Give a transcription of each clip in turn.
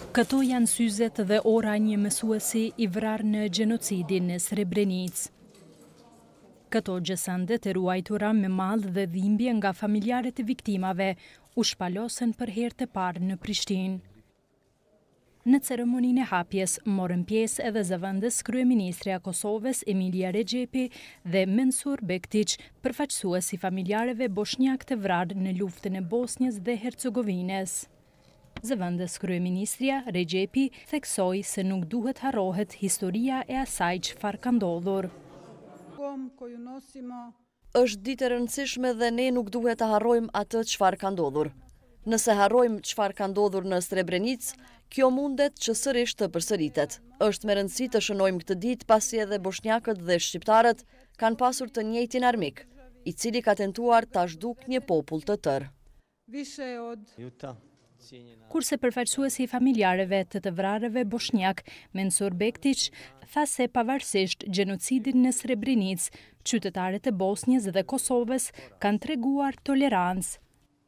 Këto janë syzet dhe ora një mësuesi i vrarë në gjenocidin në Srebrenic. Këto gjësandet e ruajtura me mall dhe dhimbje nga familjarët e viktimave u shpalosen për herë të parë në Prishtinë. Në ceremoninë e hapjes morën pjesë edhe zëvendës kryeministrja e Kosovës Emilia Rexhepi dhe Mensur Bektić, përfaqësuesi familjarëve bosnjak të vrarë në luftën e Bosnjës dhe Hercegovinës. Zëvendës kryeministrja Rexhepi theksoi se nuk duhet harrohet historia e asaj çfarë ka ndodhur. Është ditë e rëndësishme dhe ne nuk duhet të harrojmë atë çfarë ka ndodhur. Nëse harrojmë çfarë ka ndodhur në Srebrenic, kjo mundet që sërish të përsëritet. Është me rëndësi të shënojmë këtë ditë pasi edhe bosnjakët dhe shqiptarët kanë pasur të njëjtin armik, i cili ka tentuar ta zhduk një popull të tërë. Kurse përfaqësuesi i familjarëve të vrarëve bosnjak, Mensur Bektić, tha se pavarësisht gjenocidin në Srebrenic, qytetarët e Bosnjës dhe Kosovës kanë treguar tolerancë.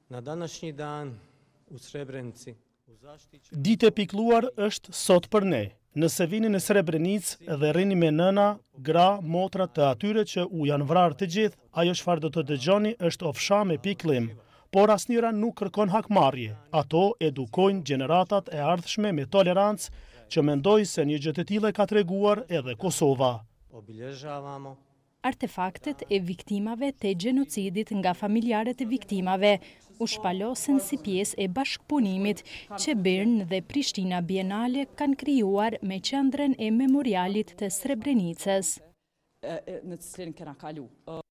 Ditë e pikëlluar është sot për ne. Nëse vini në Srebrenic dhe rrini me nëna, gra, motra të atyre që u janë vrarë të gjithë, ajo çfarë do të dëgjoni është ofsham e pikëllim. Por asnjëra nuk kërkon hakmarrje. Ato edukojnë gjeneratat e ardhshme me tolerancë, që mendoj se një gjë të tillë ka treguar edhe Kosova. Artefaktet e viktimave të gjenocidit nga familjarët e viktimave u shpalosen si pjesë e bashkëpunimit që Bern dhe Prishtina Bienale kanë krijuar me qendrën e memorialit të Srebrenicës.